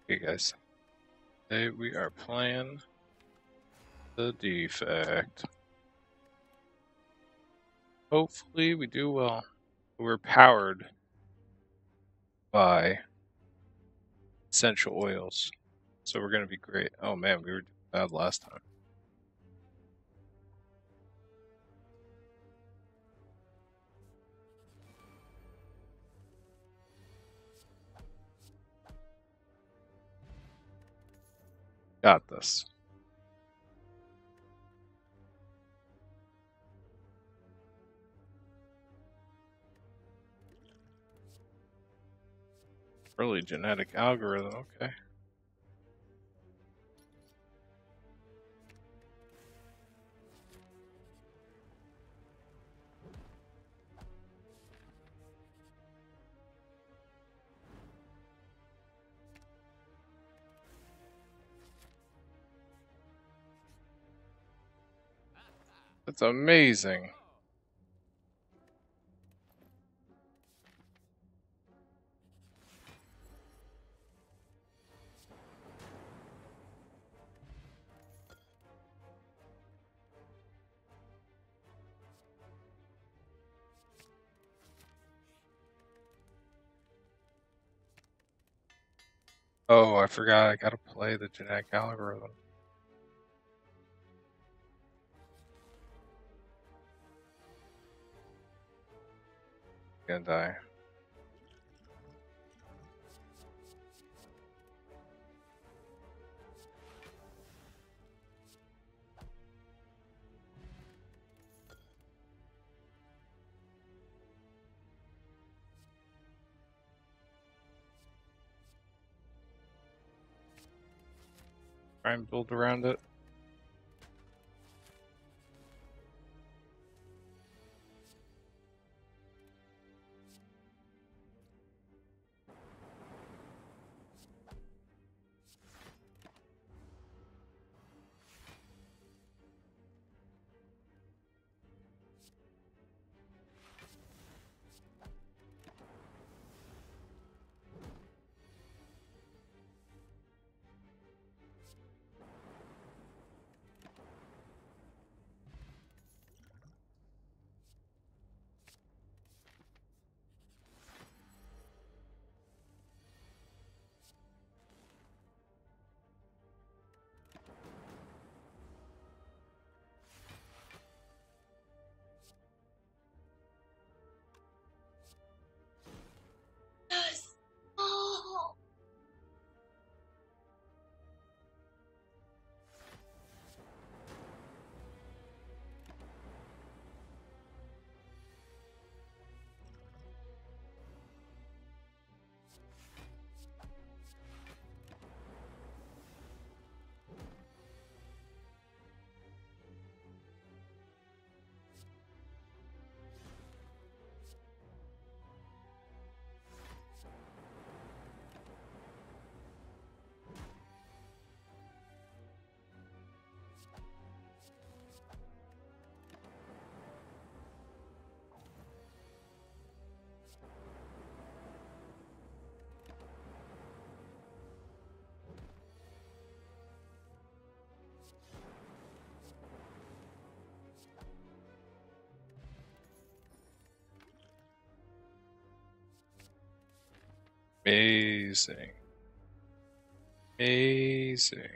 Hey guys, today we are playing the Defect. Hopefully we do well. We're powered by essential oils, so we're gonna be great. Oh man, we were bad last time. Got this. Early genetic algorithm, okay. That's amazing. Oh, I forgot I gotta play the genetic algorithm. Gonna die. Try and build around it. Yes. Oh. Amazing. Amazing.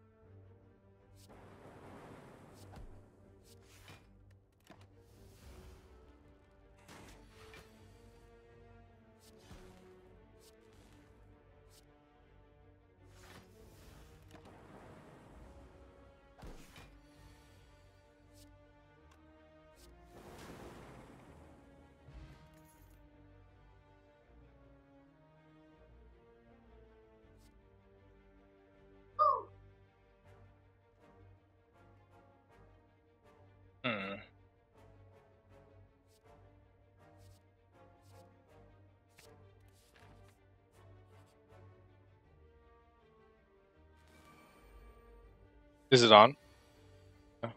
Hmm. Is it on? Oh.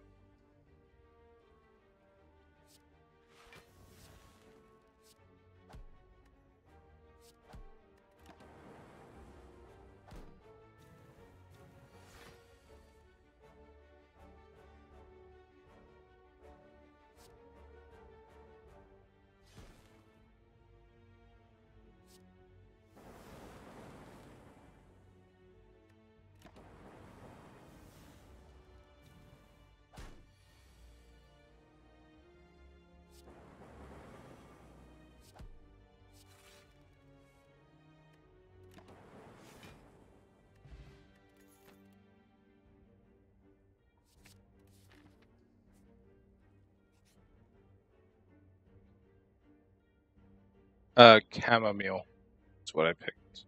Chamomile. That's what I picked.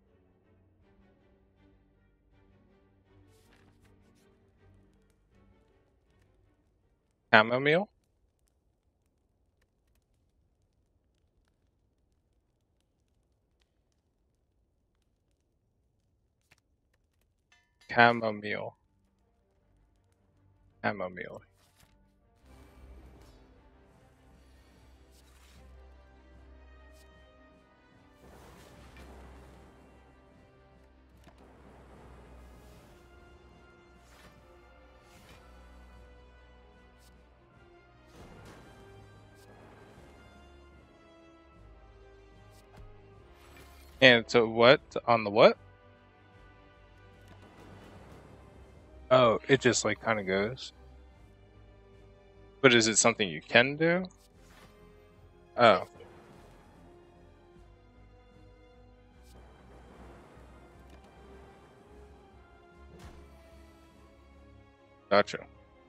Chamomile? Chamomile. Chamomile. And so what? On the what? Oh, it just like kind of goes. But is it something you can do? Oh, gotcha.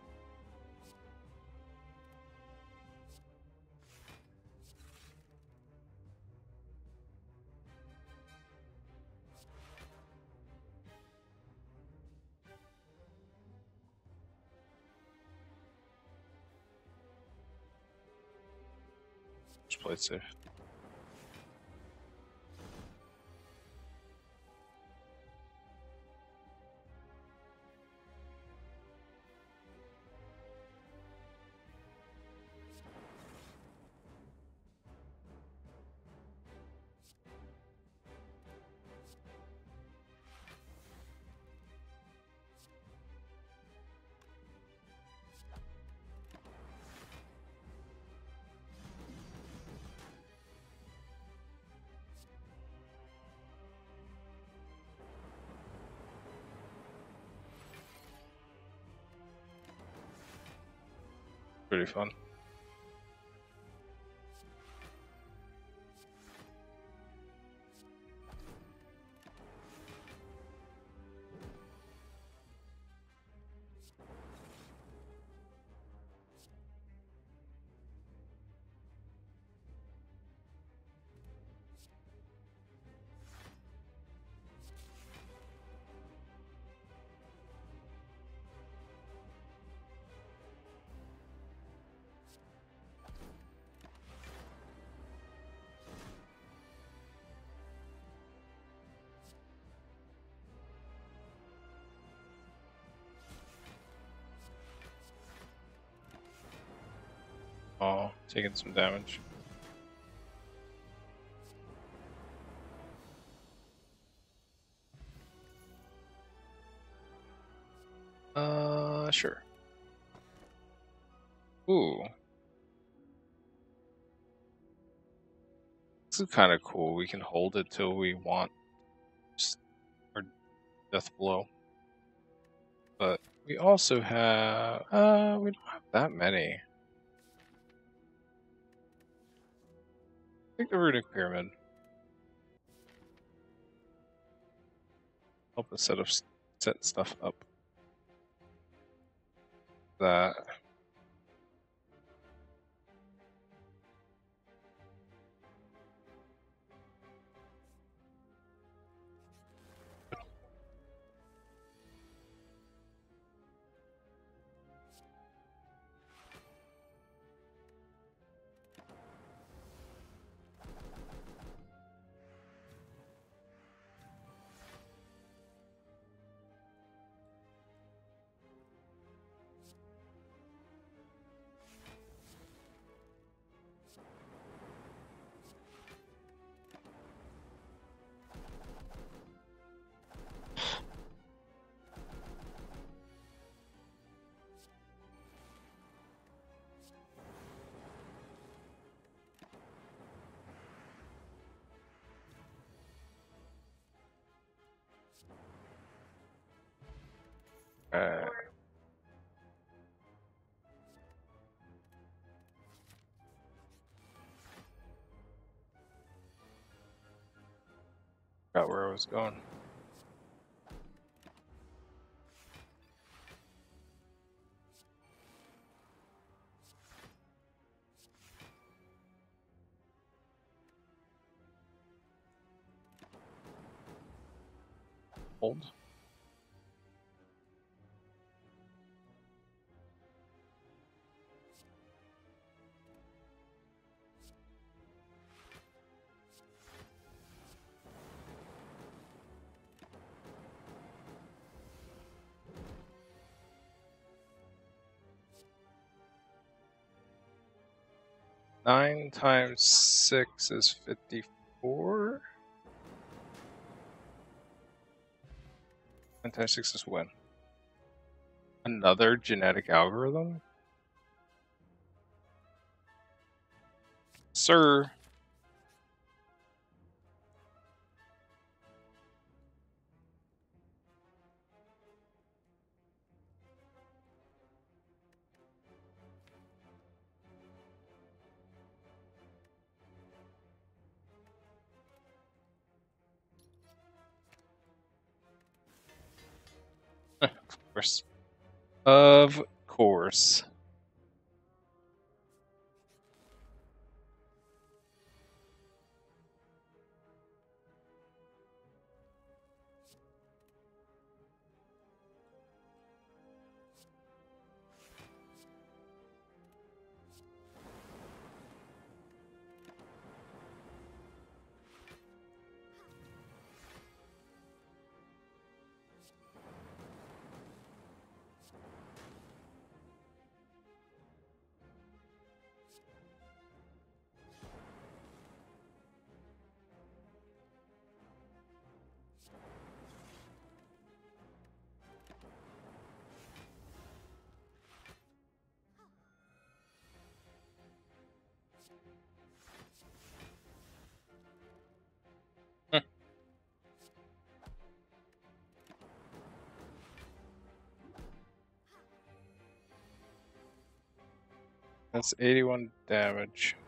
Just play it safe. Pretty fun. Oh, taking some damage. Sure. Ooh. This is kind of cool. We can hold it till we want our death blow. But we also have, we don't have that many. I think the runic pyramid. Help us set stuff up. That. Uh, Got where I was going. Hold. Nine times 6 is 54. 9 times 6 is when? Another genetic algorithm? Sir. Of course. Of course. That's 81 damage.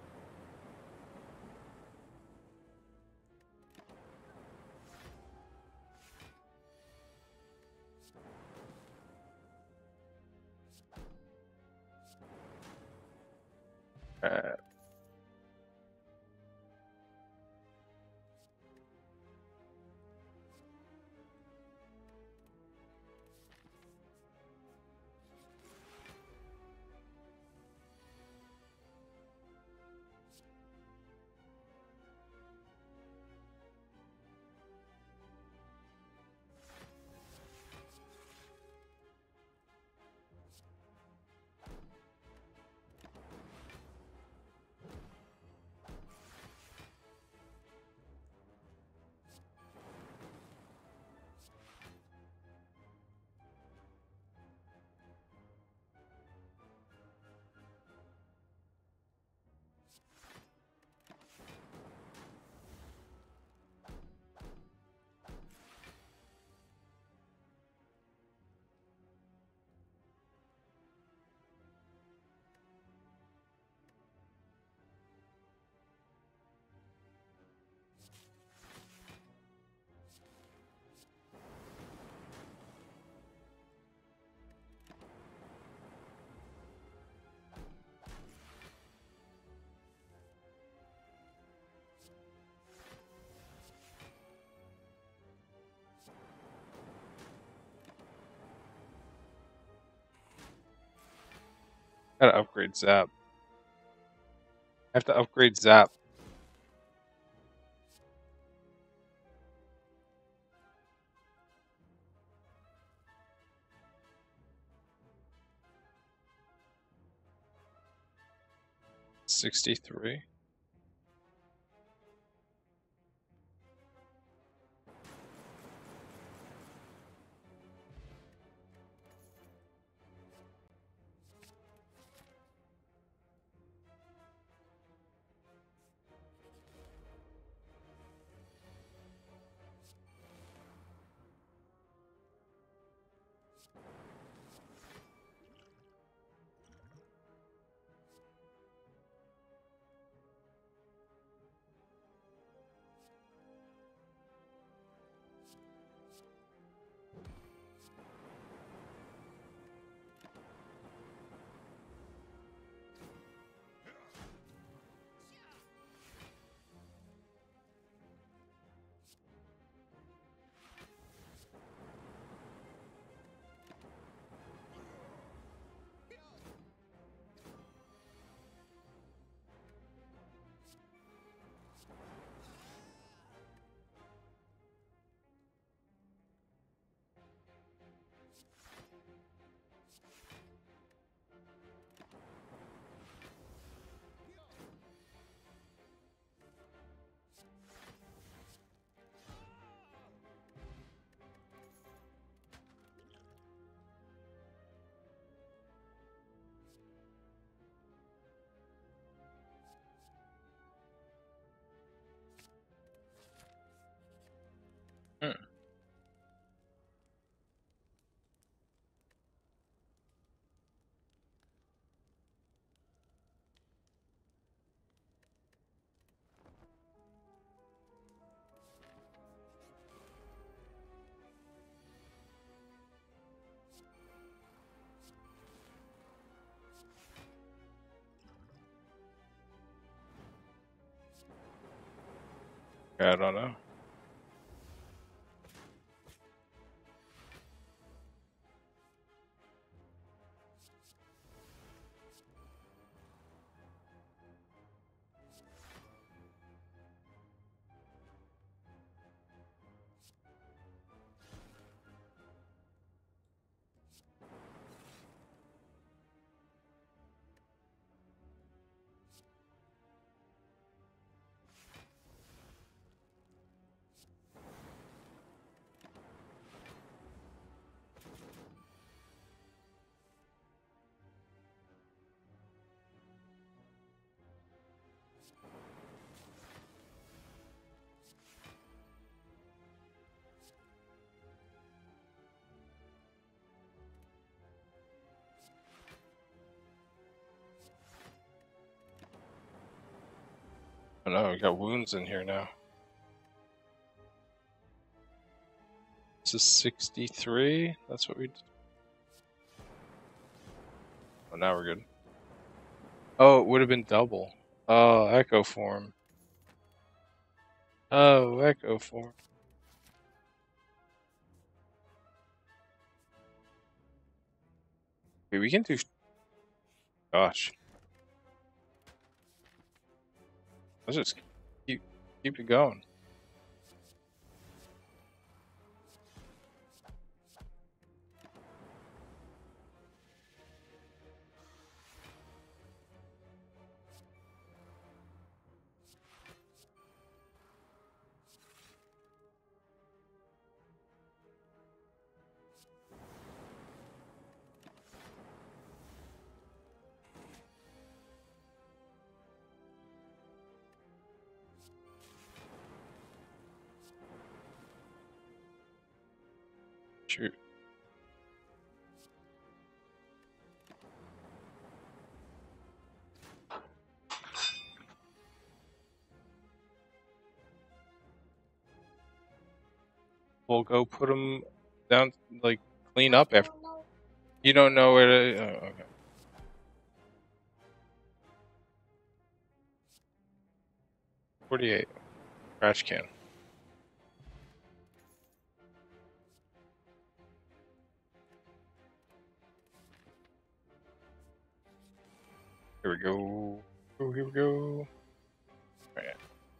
Uh, Gotta upgrade Zap. I have to upgrade Zap. $63. I don't know. I know, we got wounds in here now. This is 63. That's what we did. Oh, now we're good. Oh, it would have been double. Oh, echo form. Oh, echo form. Okay, we can do. Gosh. Let's just keep it going. Shoot. We'll go put them down, like, clean up after. You don't know where to. Oh, okay. $48. Trash can. Here we go. Oh, here we go. Alright.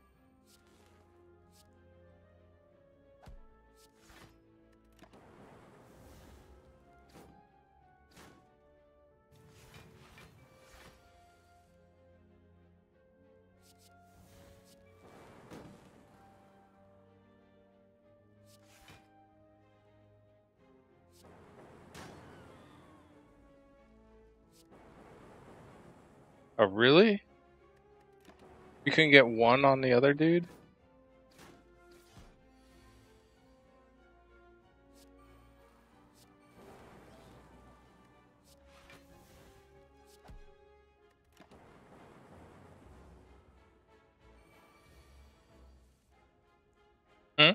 Oh, really? You couldn't get one on the other dude? Hmm?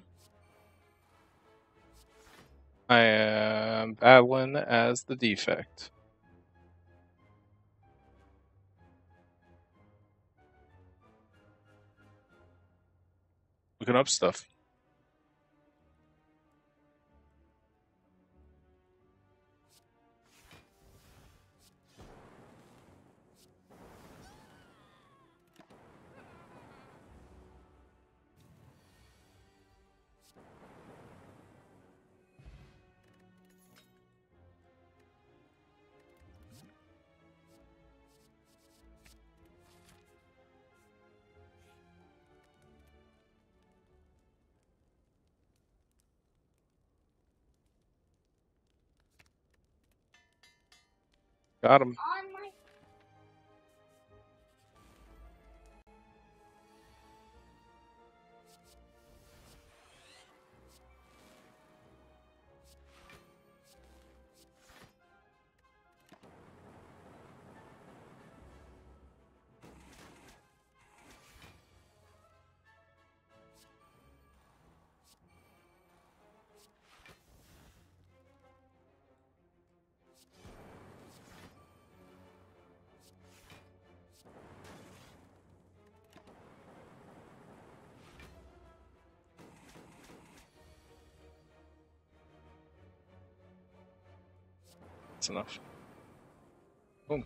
I am battling as the Defect. Looking up stuff. Got him. On my That's enough. Boom.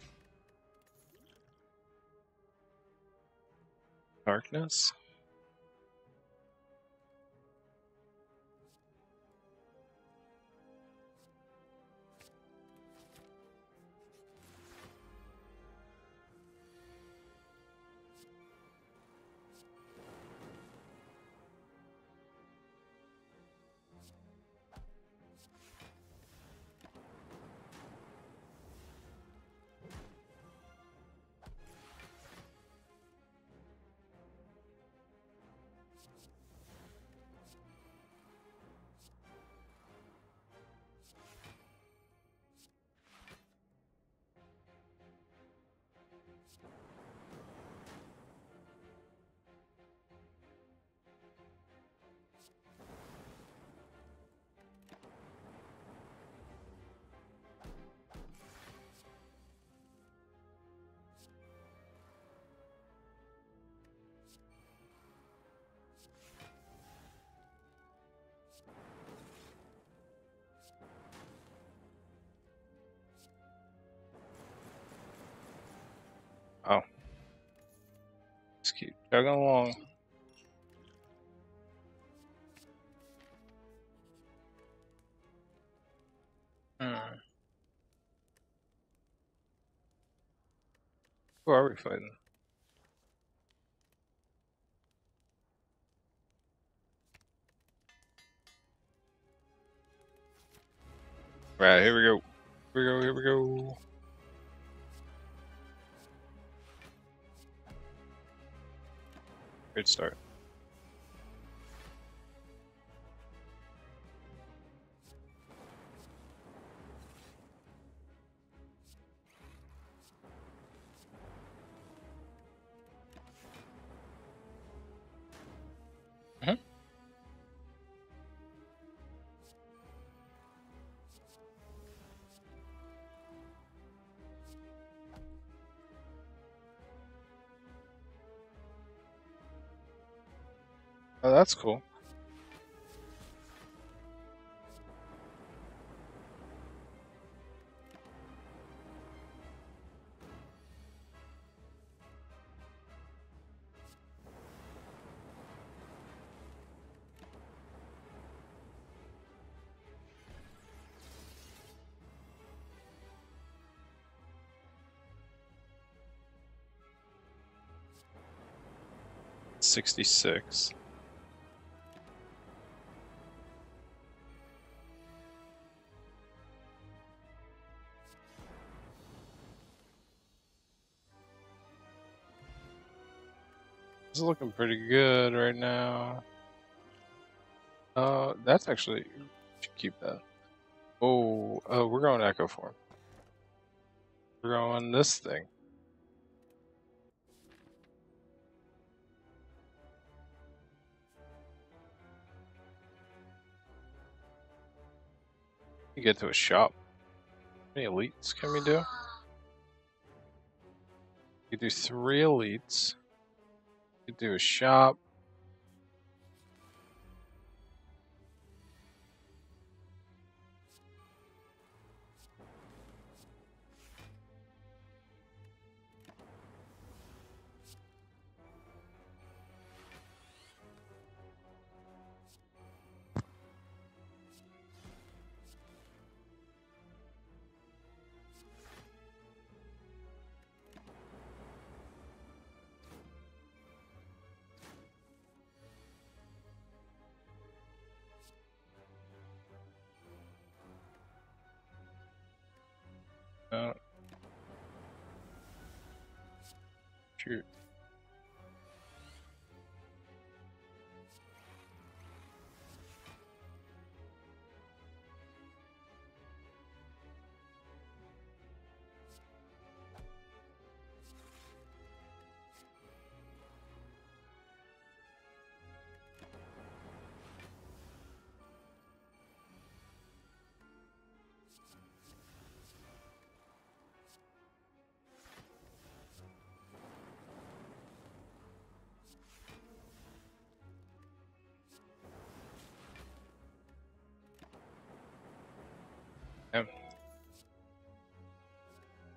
Darkness. Oh. Just keep chugging along. Who are we fighting? Right, here we go. Here we go. Great start. Oh, that's cool. $66. This is looking pretty good right now. That's actually, should keep that. Oh, we're going Echo Form. We're going this thing. You get to a shop. How many elites can we do? You do 3 elites. You do a shop. Shoot.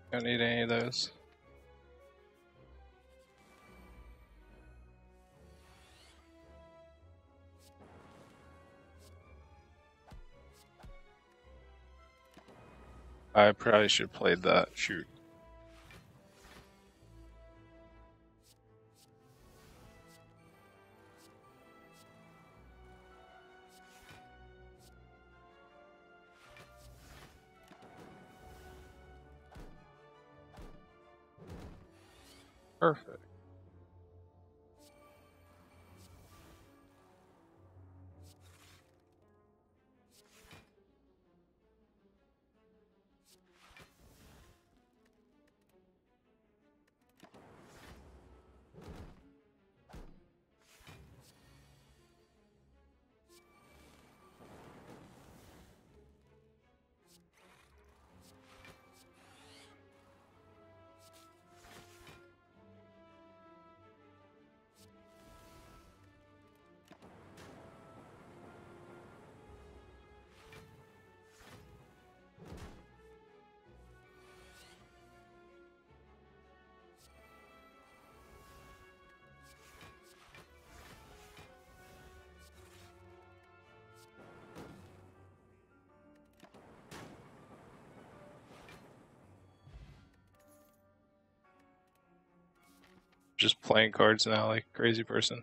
Don't need any of those. I probably should have played that. Shoot. Perfect. Just playing cards now like a crazy person.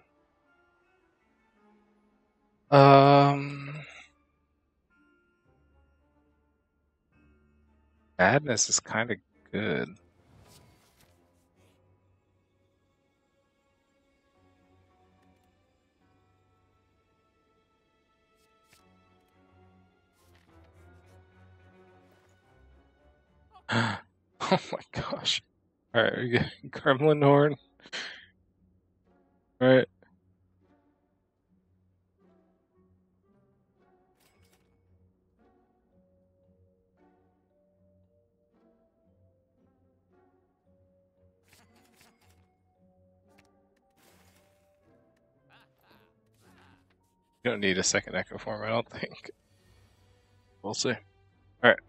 Madness is kind of good. Oh my gosh. Alright, we get Gremlin Horn. Alright. You don't need a second Echo Form, I don't think. We'll see. Alright.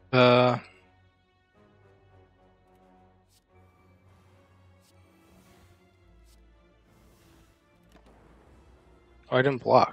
Oh, I didn't block.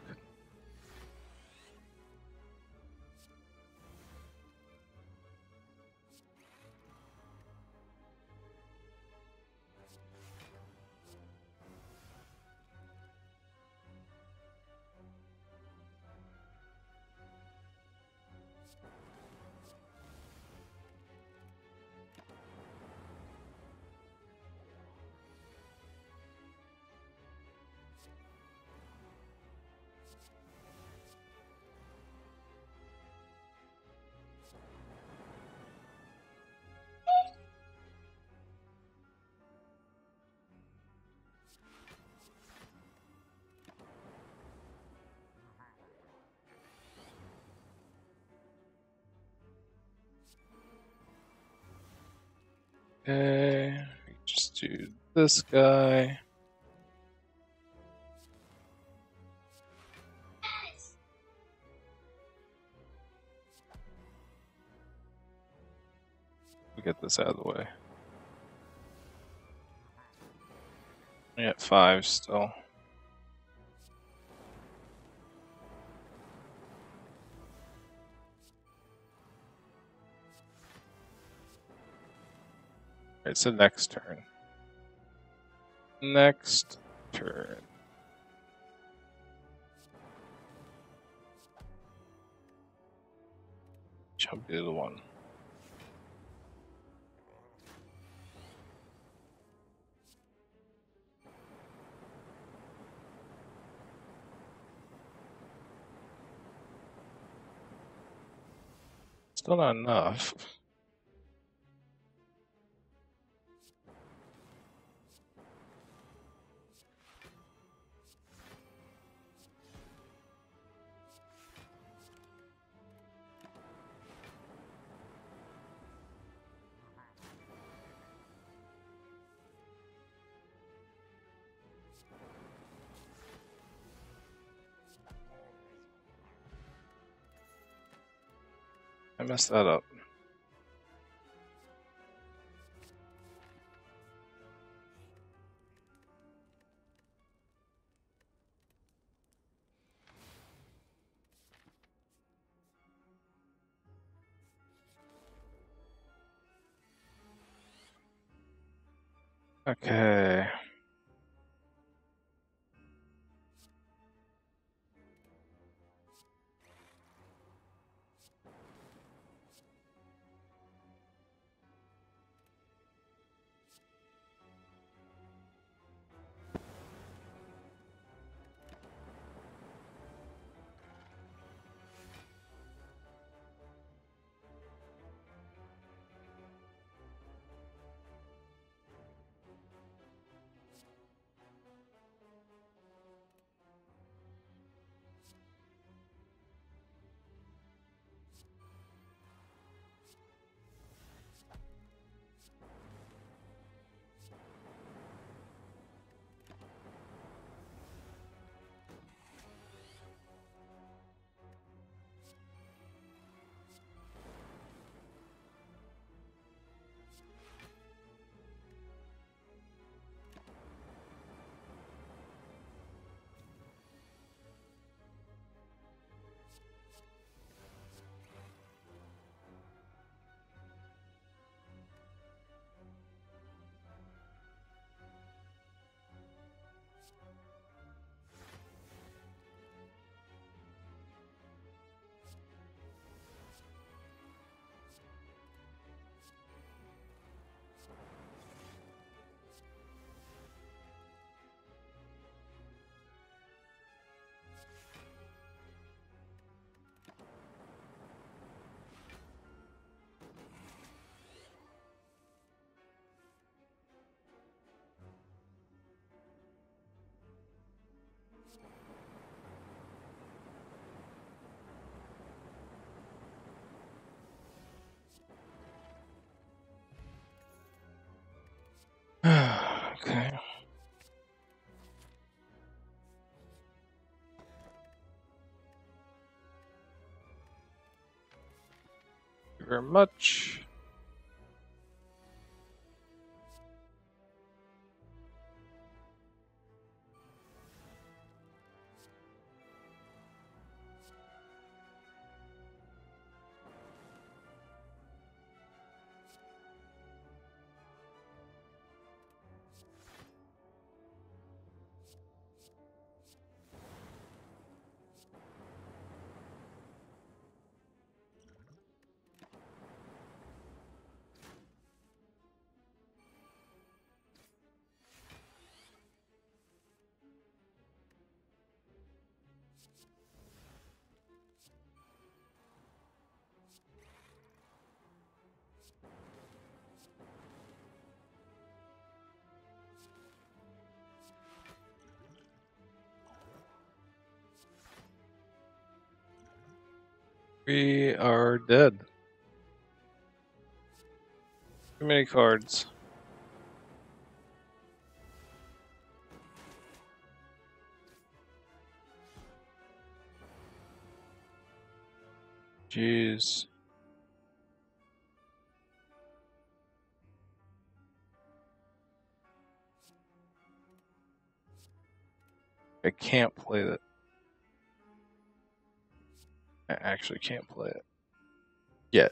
Okay, just do this guy. We get this out of the way. We got 5 still. Alright, so next turn. Next turn. Jump to the one. Still not enough. I messed that up. Okay. Okay. Thank you very much. We are dead. Too many cards. Jeez. I can't play that. I actually can't play it. Yet.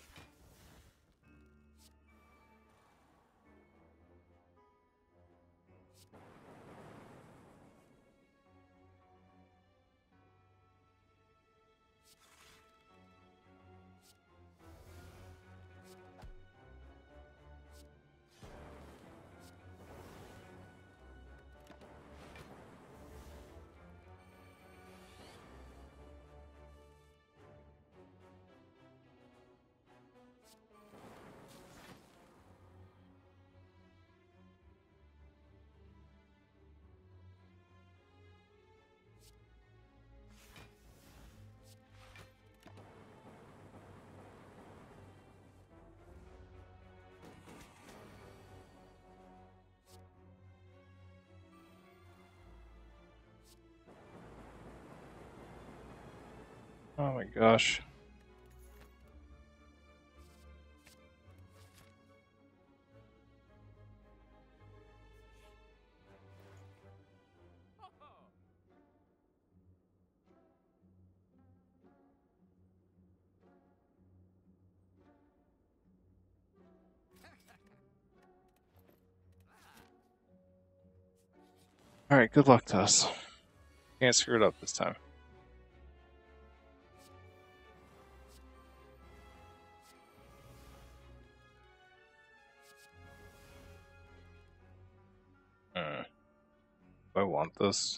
Oh my gosh. Alright, good luck to us. Can't screw it up this time. Do I want this?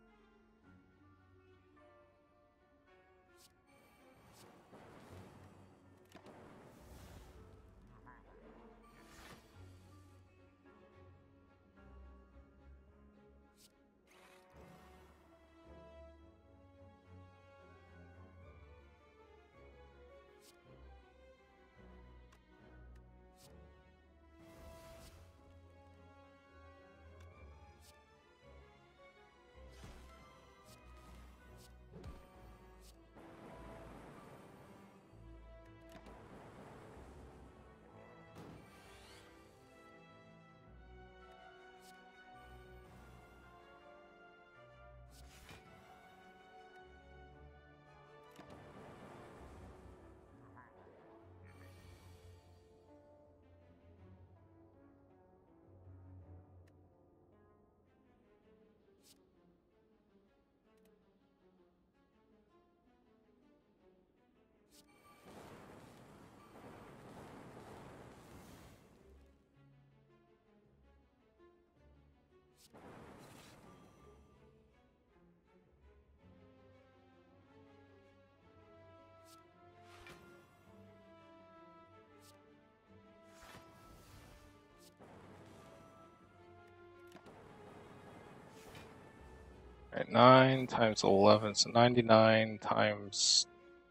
Alright, 9 times 11, so 99 times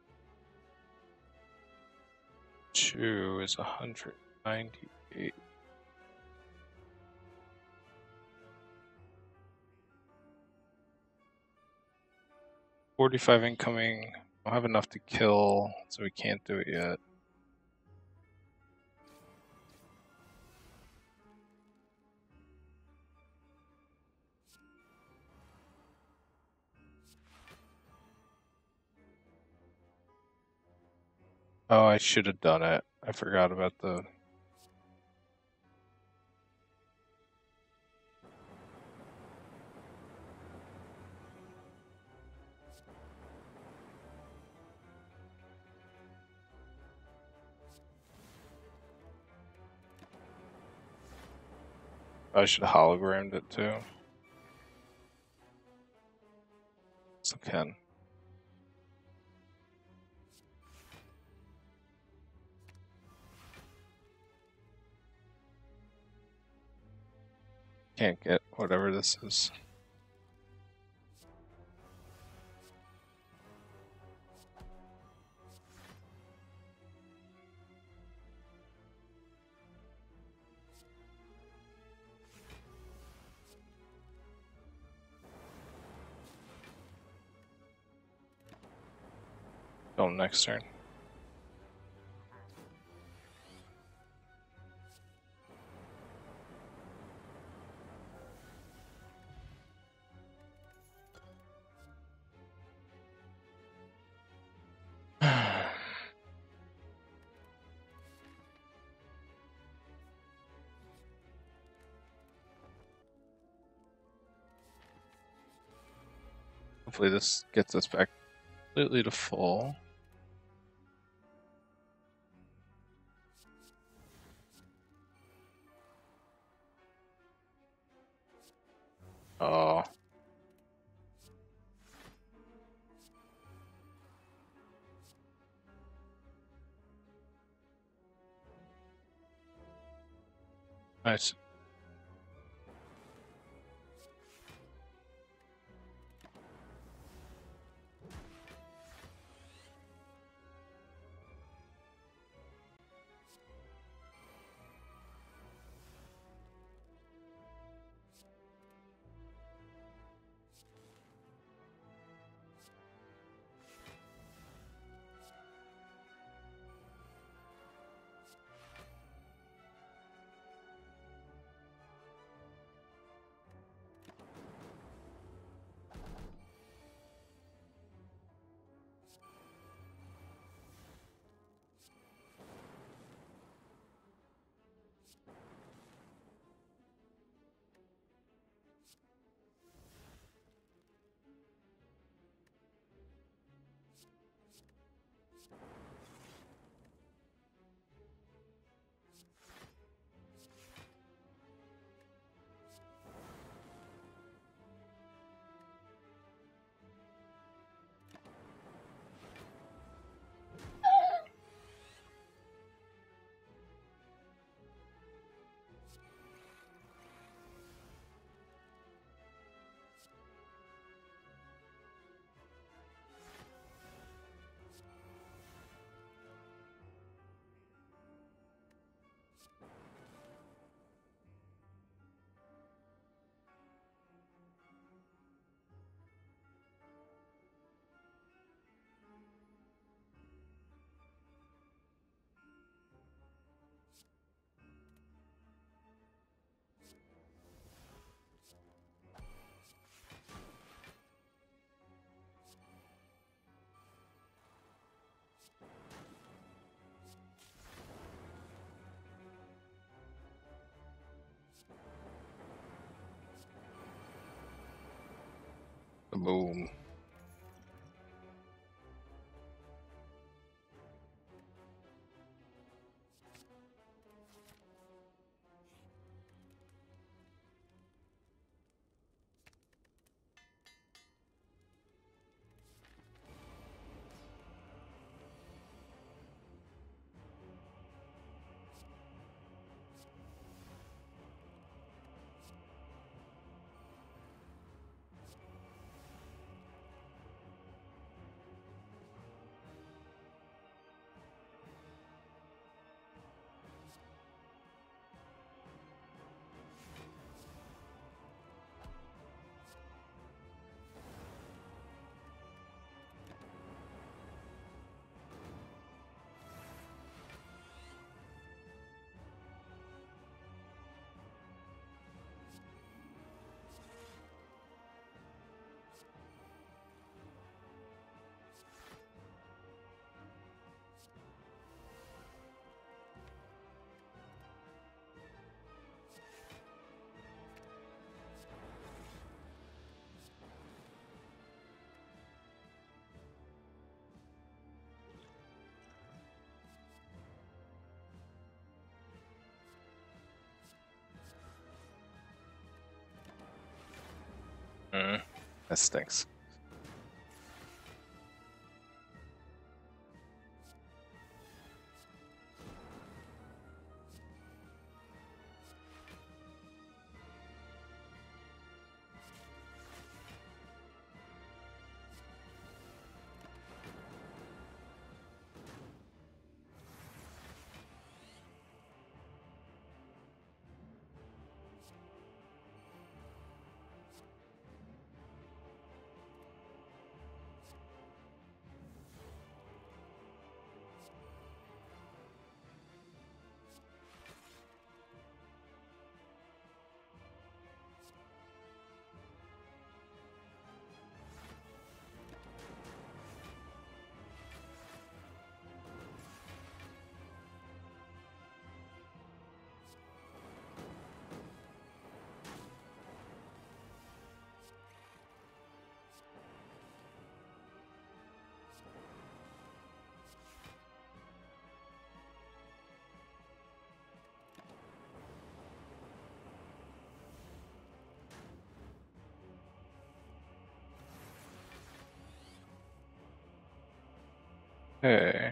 2 is 198. 45 incoming. I don't have enough to kill, so we can't do it yet. Oh, I should have done it. I forgot about the... I should have hologrammed it too. So can. Can't get whatever this is. Oh, next turn. Hopefully this gets us back completely to full. Oh. Nice. Boom. That stinks. Okay.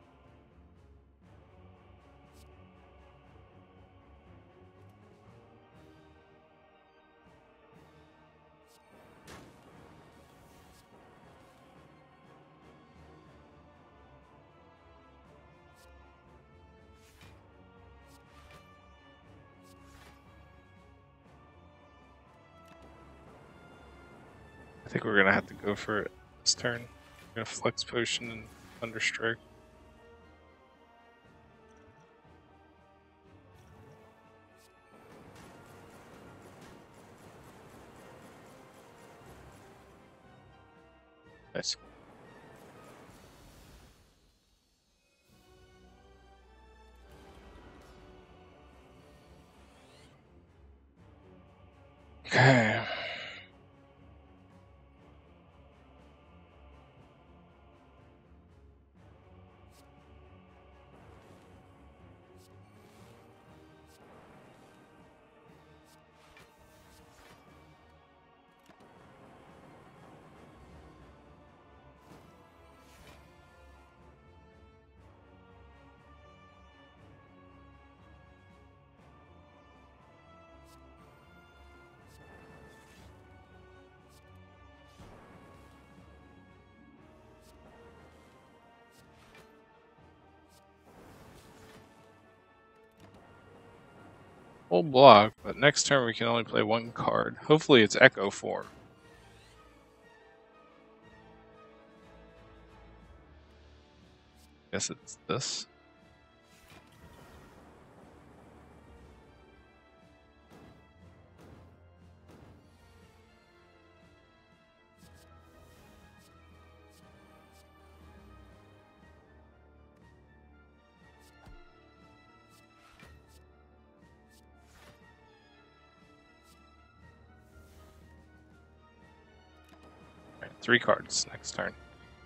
I think we're gonna have to go for it this turn. We're gonna flex potion and thunderstrike. Nice. Okay. Full block, but next turn we can only play one card. Hopefully it's Echo form. Guess it's this. 3 cards next turn.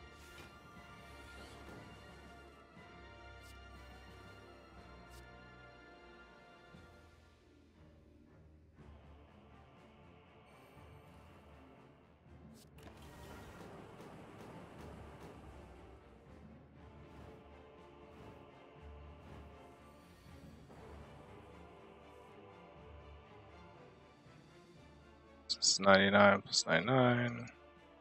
It's 99 plus 99.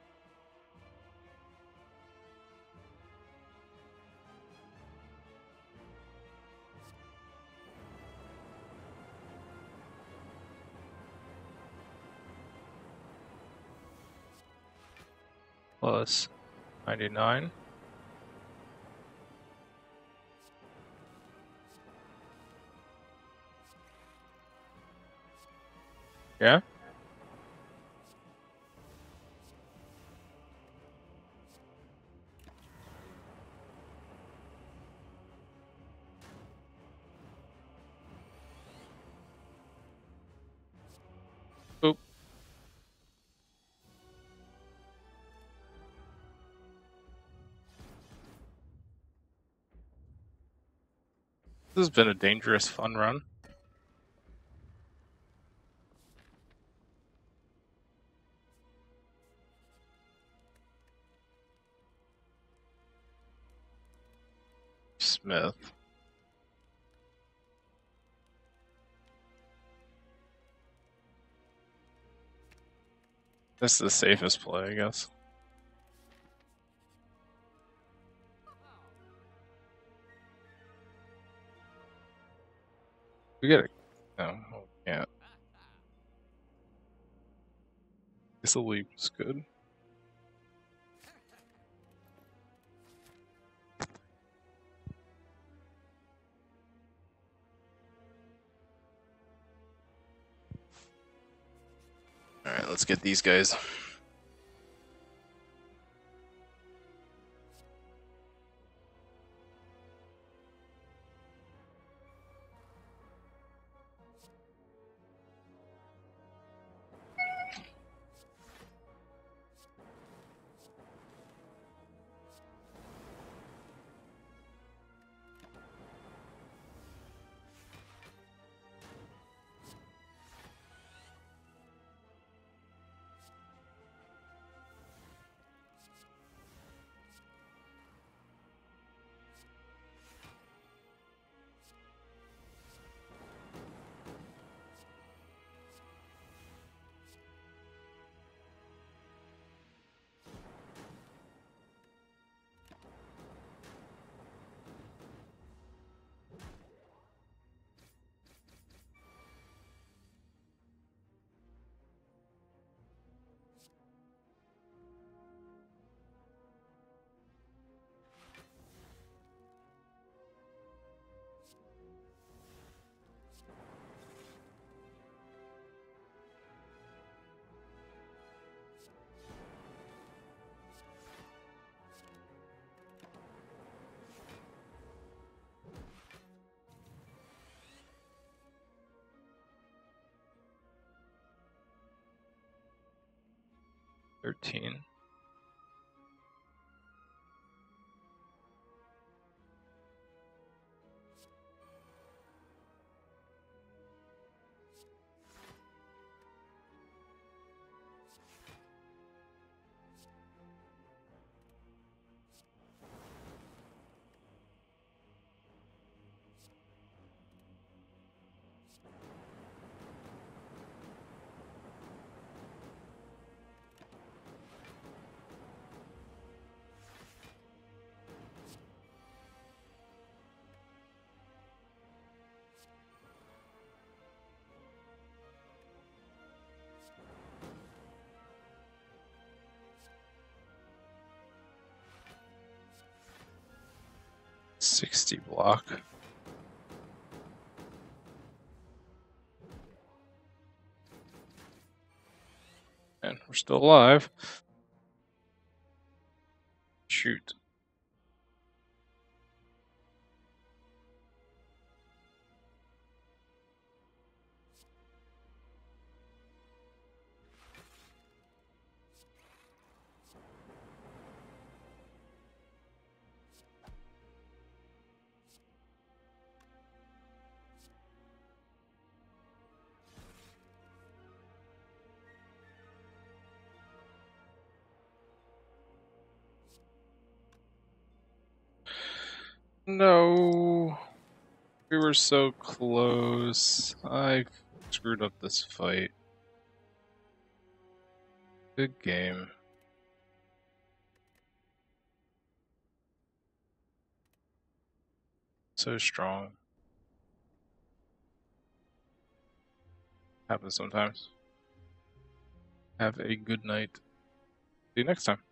Plus 99. Yeah? Oop. This has been a dangerous, fun run. Smith. This is the safest play, I guess. We get it. No, we can't. This leap is good. Alright, let's get these guys. $13. $60 block. And we're still alive. Shoot. No, we were so close. I screwed up this fight. Good game. So strong. Happens sometimes. Have a good night. See you next time.